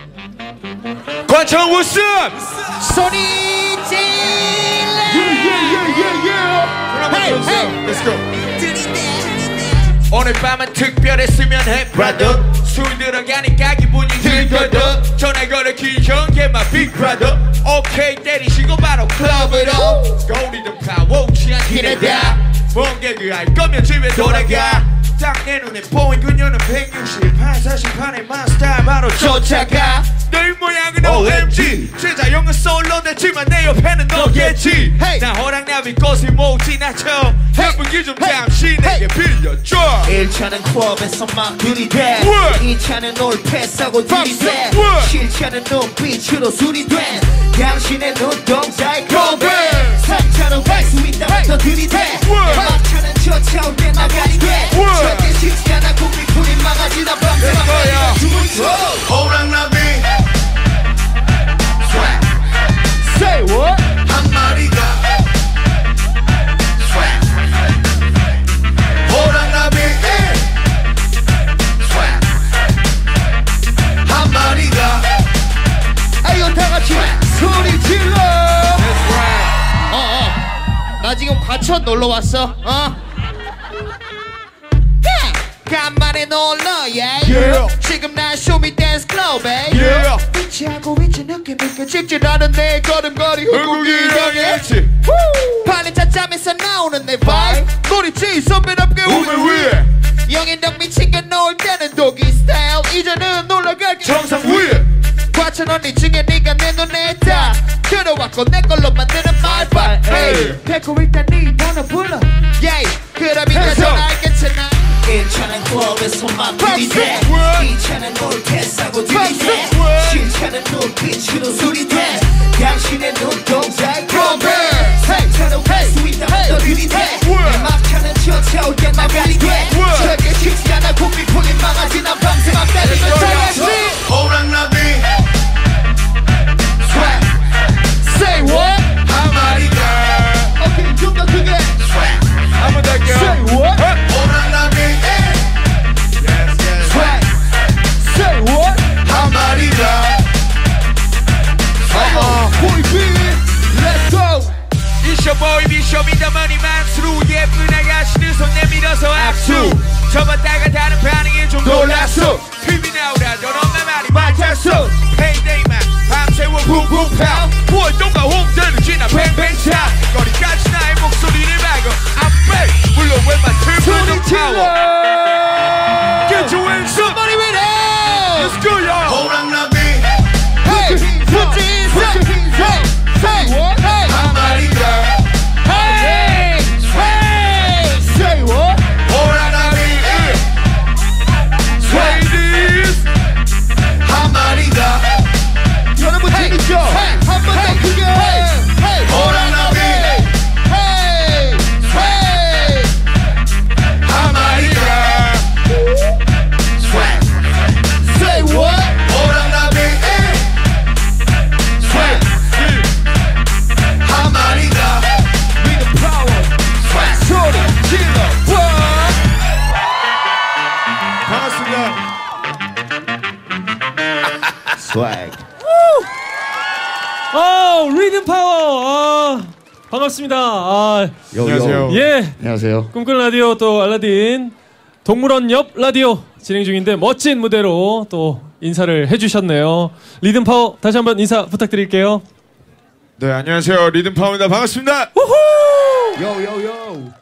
관청 what's up? 소리 질러. Hey, hey. Let's go. 오늘 밤은 특별했으면 해 brother. 술 들어가니까 기분이 들거든. 전화 걸어 기정게 my big brother. 오케이 때리시고 바로 클럽으로 go 리듬파워 취한 기대다. 뭔 개그 할 거면 집에 돌아가. 딱 내 눈에 보인 그녀는 168 40판의 마스터 바로 쫓아가. 늘 모양은 OMG 제자형은 솔로 됐지만 내 옆에는 너겠지. 나 호랑나비 꽃을 못 지나쳐 해보기 좀 잠시 내게 빌려줘. 1차는 클럽에서 막 들이대 2차는 올 패스하고 들이대 실차는 눈빛으로 술이 된 당신의 눈동자에 고백 3차는 할 수 있다부터 들이대 막차는 쫓아올 때 나가리 돼 절대 쉽지 않아 고삐풀이 망하지다 밤새 막걸리가 죽을 줘. 호랑나비 Say what? 한 마리가 호랑나비 한 마리가 아이고 다같이 소리 질러. 나 지금 과천 놀러왔어. 간만에 놀러 yeah. 지금 난 쇼미 댄스 클럽 위치하고 위치 느낌있게 직진하는 내 걸음걸이 흥국이랑했지 팔린 차잠에서 나오는 내 vibe 노리지 선배답게 우물 위에 영인덕 미친게 놓을 때는 독이 스타일 이제는 놀러갈게 정상 위에 과천 언니 중에 네가 내 눈에 딱 들어왔고 내 걸로 만드는 말빨 백호 일단 네 번호 불러 그럼 이제 전 알겠잖아. 1차는 클럽에서만 들이대 2차는 올 패스하고 들이대 실차는 눈빛으로 술이 돼 당신의 눈동자에 고백 3차는 할 수 있다부터 들이대 막차는 쫓아올 때 나가리 돼 절대 쉽지 않아 고삐풀이 망하지 난 밤새 막 달리는 다같이 호랑나비 Say what? 한 마리가 오케이 좀 더 크게 한번 더 할게요. Say what? 호랑나비 Say what? 한 마리가 Boy B, let's go. 이쇼보이 비쇼미더머니 만수로 예쁜 아가씨들 손 내밀어서 악수 접었다가 다른 반응에 좀 놀랐어. TV 나오라던 엄마 말이 맞았어. 페이데이만 밤새워 붕붕파워 월동과 홍대를 지나 뱅뱅차 거리까지 나의 목소리를 막어 I'm back 물론 웬만 틀면 파워 Get your hands up Somebody with it. Let's go y'all 호랑나비 Hey, put your hands up. Hey, say what? Hey, 한 마리가 hey, hey. Say what? 호랑나비 Ladies 한 마리가 여러분 재밌죠? 한 번 더 크게. 호랑나비 Hey, hey. 한 마리가 Say what? 호랑나비 한 마리가 리듬파워. 소리 질러. 반갑습니다. Swag. 리듬파워. 반갑습니다. 안녕하세요. 예. 안녕하세요. 꿈꾸는 라디오 또 알라딘 동물원 옆 라디오 진행 중인데 멋진 무대로 또 인사를 해주셨네요. 리듬파워 다시 한번 인사 부탁드릴게요. 네 안녕하세요 리듬파워입니다. 반갑습니다. 우후! 요요요.